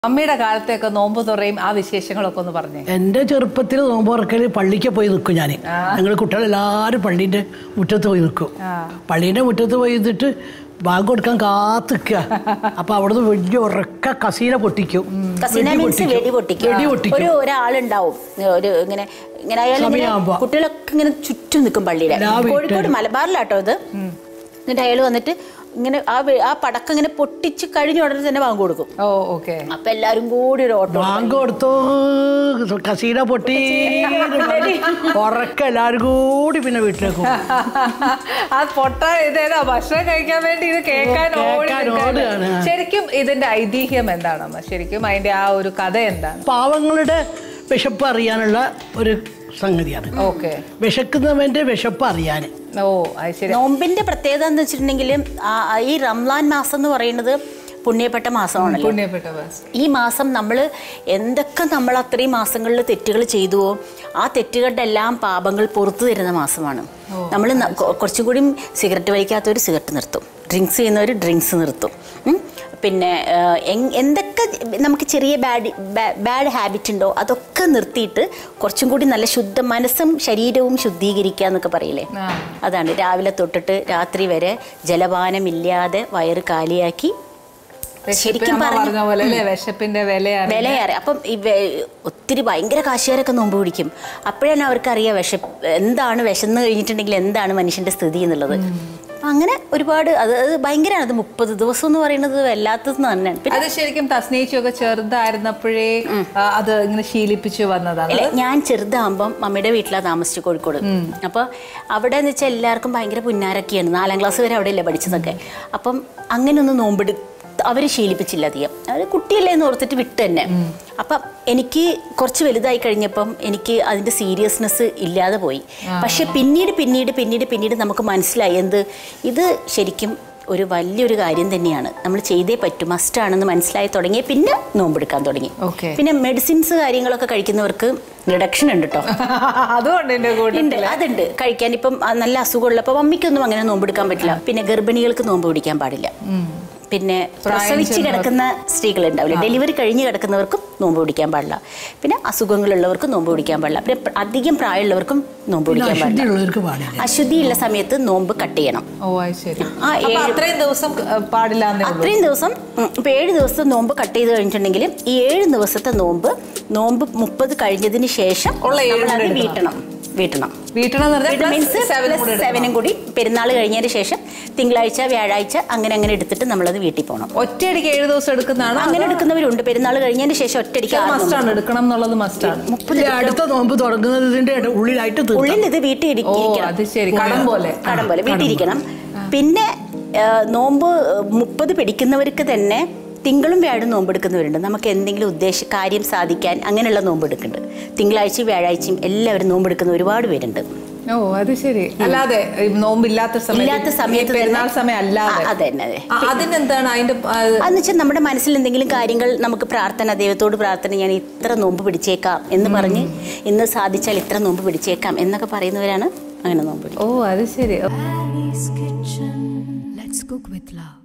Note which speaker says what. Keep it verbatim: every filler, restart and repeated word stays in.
Speaker 1: അമ്മയുടെ കാലത്തൊക്കെ നോമ്പ് തുറയും ആ വിശേഷങ്ങളൊക്കെ ഒന്ന് പറഞ്ഞേ.
Speaker 2: എൻ്റെ ചെറുപ്പത്തിൽ നോമ്പ് തുറക്കൽ പള്ളിക്ക് പോയി നിൽക്കും. ഞാൻ ഞങ്ങൾ കുട്ടികളെല്ലാവരും പള്ളീൻ്റെ മുറ്റത്ത് പോയി നിൽക്കും. പള്ളീൻ്റെ മുറ്റത്ത് പോയി നിന്നിട്ട് ബാങ്ക് കൊടുക്കാൻ കാത്തിക്കുക. അപ്പൊ അവിടുന്ന് വലിയ ഉറക്ക കസീന പൊട്ടിക്കും.
Speaker 3: വെടി പൊട്ടിക്കും. ഒരു ഒരാളുണ്ടാവും ഒരു ഇങ്ങനെ ഇങ്ങനെ കുട്ടികളൊക്കെ ഇങ്ങനെ ചുറ്റും നിൽക്കും പള്ളിയിലെ. കോഴിക്കോട് മലബാറിലാട്ടോ ഇത്. എന്നിട്ട് അയാൾ വന്നിട്ട് ഇങ്ങനെ ആ ആ പടക്കം ഇങ്ങനെ പൊട്ടിച്ച് കഴിഞ്ഞ ഉടനെ തന്നെ ബാങ്ക് കൊടുക്കും.
Speaker 1: ഓ ഓക്കെ.
Speaker 3: അപ്പൊ എല്ലാരും കൂടി ഒരു ഓട്ടോ
Speaker 2: ബാങ്ക് കൊടുത്തു, കസീന പൊട്ടി, ഉറക്കം എല്ലാരും കൂടി പിന്നെ വീട്ടിലേക്ക്
Speaker 1: ആ പൊട്ട ഇതേതാ ഭക്ഷണം കഴിക്കാൻ വേണ്ടി ഇത് കേൾക്കാൻ ഓടി. ശരിക്കും ഇതിന്റെ ഐതിഹ്യം എന്താണമ്മ? ശരിക്കും അതിന്റെ ആ ഒരു കഥ എന്താണ്?
Speaker 2: പാവങ്ങളുടെ വിശപ്പ് അറിയാനുള്ള ഒരു സംഗതിയാണ്.
Speaker 1: ഓക്കെ.
Speaker 2: വിശക്കുന്നവന്റെ വിശപ്പ് അറിയാൻ.
Speaker 1: ഓ അത് ശരി.
Speaker 3: നോമ്പിന്റെ പ്രത്യേകത എന്ന് വെച്ചിട്ടുണ്ടെങ്കിൽ ഈ റംലാൻ മാസം എന്ന് പറയുന്നത് പുണ്യപ്പെട്ട മാസമാണല്ലോ.
Speaker 1: പുണ്യപ്പെട്ട മാസം.
Speaker 3: ഈ മാസം നമ്മൾ എന്തൊക്കെ നമ്മൾ അത്രയും മാസങ്ങളിൽ തെറ്റുകൾ ചെയ്തുവോ ആ തെറ്റുകളുടെ എല്ലാം പാപങ്ങൾ പുറത്തു തരുന്ന മാസമാണ്. നമ്മൾ കുറച്ചും കൂടി സിഗരറ്റ് വലിക്കാത്തവർ സിഗരറ്റ് നിർത്തും, ഡ്രിങ്ക്സ് ചെയ്യുന്നവർ ഡ്രിങ്ക്സ് നിർത്തും. പിന്നെ എന്തൊക്കെ നമുക്ക് ചെറിയ ബാഡ് ബാഡ് ഹാബിറ്റ് ഉണ്ടോ അതൊക്കെ നിർത്തിയിട്ട് കുറച്ചും കൂടി നല്ല ശുദ്ധ മനസ്സും ശരീരവും ശുദ്ധീകരിക്കുക എന്നൊക്കെ പറയില്ലേ, അതാണ്. രാവിലെ തൊട്ടിട്ട് രാത്രി വരെ ജലപാനമില്ലാതെ വയറ് കാലിയാക്കി ശരിക്കും വിലയേറെ. അപ്പം ഈ ഒത്തിരി ഭയങ്കര കാശുകാരൊക്കെ നോമ്പ് പിടിക്കും. അപ്പോഴാണ് അവർക്കറിയാം വിശപ്പ് എന്താണ്, വിശന്ന് കഴിഞ്ഞിട്ടുണ്ടെങ്കിൽ എന്താണ് മനുഷ്യന്റെ സ്ഥിതി എന്നുള്ളത്. അങ്ങനെ ഒരുപാട് അത് അത് ഭയങ്കരമാണ്. അത് മുപ്പത് ദിവസം എന്ന് പറയുന്നത് വല്ലാത്തത് തന്നെയാണ്.
Speaker 1: അത് ശരിക്കും തസ്നീച്ചൊക്കെ ചെറുതായിരുന്നപ്പോഴേ അത് ഇങ്ങനെ ശീലിപ്പിച്ചു വന്നതാണ്.
Speaker 3: ഞാൻ ചെറുതാകുമ്പം മമ്മിയുടെ വീട്ടിലാണ് താമസിച്ചു, കോഴിക്കോട്. അപ്പോൾ അവിടെ എന്ന് വെച്ചാൽ എല്ലാവർക്കും ഭയങ്കര പുന്നാരൊക്കെയാണ്. നാലാം ക്ലാസ് വരെ അവിടെയല്ലേ പഠിച്ചതൊക്കെ. അപ്പം അങ്ങനെ ഒന്ന് നോമ്പെടു അവർ ശീലിപ്പിച്ചില്ല അധികം. അവർ കുട്ടിയല്ലേ എന്ന് ഓർത്തിട്ട് വിട്ട് തന്നെ. അപ്പം എനിക്ക് കുറച്ച് വലുതായി കഴിഞ്ഞപ്പം എനിക്ക് അതിൻ്റെ സീരിയസ്നെസ് ഇല്ലാതെ പോയി. പക്ഷെ പിന്നീട് പിന്നീട് പിന്നീട് പിന്നീട് നമുക്ക് മനസ്സിലായി എന്ത് ഇത് ശരിക്കും ഒരു വലിയൊരു കാര്യം തന്നെയാണ്, നമ്മൾ ചെയ്തേ പറ്റും, മസ്റ്റാണെന്ന് മനസ്സിലായി തുടങ്ങി. പിന്നെ നോമ്പെടുക്കാൻ തുടങ്ങി. പിന്നെ മെഡിസിൻസ് കാര്യങ്ങളൊക്കെ കഴിക്കുന്നവർക്ക് റിഡക്ഷൻ ഉണ്ട് കേട്ടോ. അതുകൊണ്ട് അതുണ്ട് കഴിക്കാൻ. ഇപ്പം നല്ല അസുഖമുള്ളപ്പോൾ മമ്മിക്കൊന്നും അങ്ങനെ നോമ്പെടുക്കാൻ പറ്റില്ല. പിന്നെ ഗർഭിണികൾക്ക് നോമ്പ് പിടിക്കാൻ പാടില്ല. പിന്നെ പ്രസവിച്ച് കിടക്കുന്ന സ്ത്രീകളുണ്ടാവില്ല, ഡെലിവറി കഴിഞ്ഞ് കിടക്കുന്നവർക്കും നോമ്പ് പിടിക്കാൻ പാടില്ല. പിന്നെ അസുഖങ്ങളുള്ളവർക്കും നോമ്പ് പിടിക്കാൻ പാടില്ല. പിന്നെ അധികം പ്രായമുള്ളവർക്കും നോമ്പ് പിടിക്കാൻ പാടില്ല. അശുദ്ധിയുള്ള സമയത്ത് നോമ്പ് കട്ട് ചെയ്യണം.
Speaker 1: അത്രയും ദിവസം പാടില്ല.
Speaker 3: അത്രയും ദിവസം ഇപ്പൊ ഏഴ് ദിവസം നോമ്പ് കട്ട് ചെയ്ത് കഴിഞ്ഞിട്ടുണ്ടെങ്കിൽ ഈ ഏഴ് ദിവസത്തെ നോമ്പ് നോമ്പ് മുപ്പത് കഴിഞ്ഞതിന് ശേഷം വീട്ടണം വീട്ടണം സെവനും കൂടി പെരുന്നാൾ കഴിഞ്ഞതിന് ശേഷം തിങ്കളാഴ്ച വ്യാഴാഴ്ച അങ്ങനെ അങ്ങനെ എടുത്തിട്ട് നമ്മളത് വീട്ടിൽ പോകണം.
Speaker 1: ഒറ്റയടിക്ക് ഏഴ് ദിവസം എടുക്കുന്നതാണ്.
Speaker 3: അങ്ങനെ എടുക്കുന്നവരുണ്ട്. പെരുന്നാൾ കഴിഞ്ഞതിന് ശേഷം ഒറ്റയടിക്ക്
Speaker 1: എടുക്കണം എന്നുള്ളത് മസ്റ്റാണ്.
Speaker 2: അടുത്ത നോമ്പ് തുടങ്ങുന്നതിന്റെ ഉള്ളിലായിട്ട്
Speaker 3: ഉള്ളിൽ ഇത് വീട്ടിൽ ഇരിക്കണം.
Speaker 1: കടം പോലെ
Speaker 3: കടം പോലെ വീട്ടിലിരിക്കണം. പിന്നെ നോമ്പ് മുപ്പത് പിടിക്കുന്നവർക്ക് തന്നെ തിങ്കളും വ്യാഴം നോമ്പെടുക്കുന്നവരുണ്ട്. നമുക്ക് എന്തെങ്കിലും ഉദ്ദേശ കാര്യം സാധിക്കാൻ അങ്ങനെയുള്ള നോമ്പെടുക്കുന്നുണ്ട്. തിങ്കളാഴ്ചയും വ്യാഴാഴ്ചയും എല്ലാവരും നോമ്പെടുക്കുന്ന ഒരുപാട് പേരുണ്ട്.
Speaker 1: ഓ അത് ശരി. അല്ലാതെ നോമ്പില്ലാത്ത
Speaker 3: ഇല്ലാത്ത സമയത്ത്
Speaker 1: പെരുന്നാൾ സമയം അല്ലാതെ
Speaker 3: അതെ
Speaker 1: അതിനെന്താണ് അതിന്റെ
Speaker 3: അതെന്ന് വെച്ചാൽ നമ്മുടെ മനസ്സിൽ എന്തെങ്കിലും കാര്യങ്ങൾ നമുക്ക് പ്രാർത്ഥന, ദൈവത്തോട് പ്രാർത്ഥന, ഞാൻ ഇത്ര നോമ്പ് പിടിച്ചേക്കാം എന്ന് പറഞ്ഞ് ഇന്ന് സാധിച്ചാൽ ഇത്ര നോമ്പ് പിടിച്ചേക്കാം എന്നൊക്കെ പറയുന്നവരാണ് അങ്ങനെ നോമ്പ്.
Speaker 1: ഓ അത് ശരി.
Speaker 4: Let's cook with love.